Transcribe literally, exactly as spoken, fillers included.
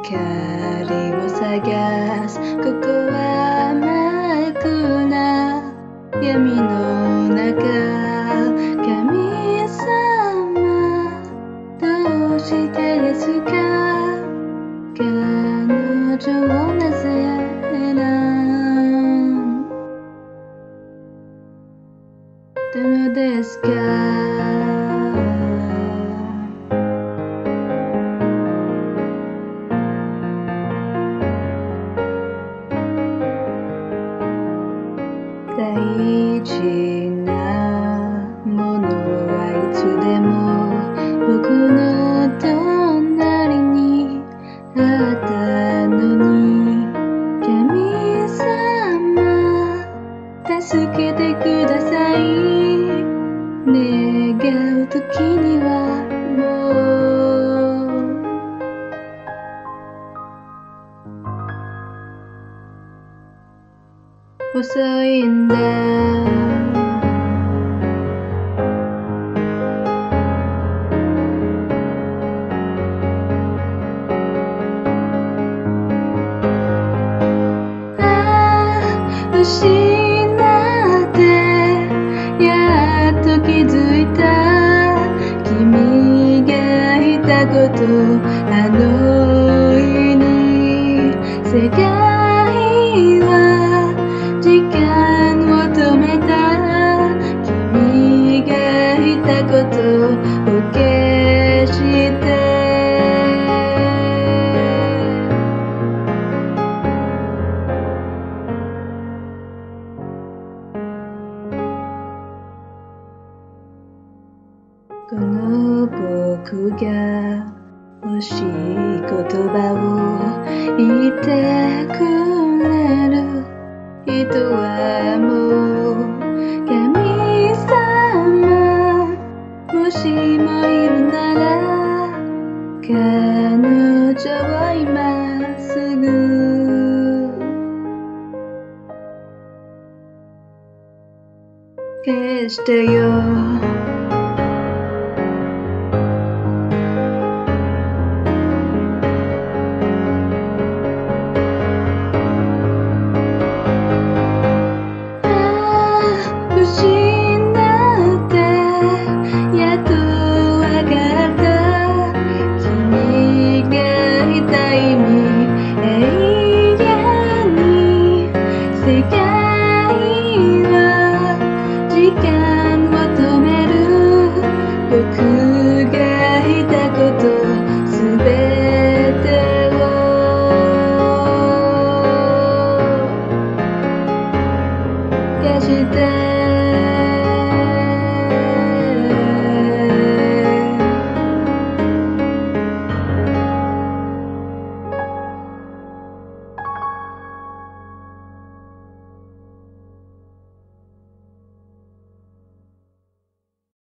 光を探す。ここは真っ暗闇の中。神様どうしてですか？彼女をなぜ選んだのですか？大事なものはいつでも僕の隣にあったのに、神様助けてください。願う時にはもう遅いんだ。失ってやっと気づいた。君がいたこと、あの日に世界は時間を止めた。君がいたことを消してこの僕が欲しい言葉を言ってくれる人はもう神様。もしもいるなら彼女を今すぐ消してよ。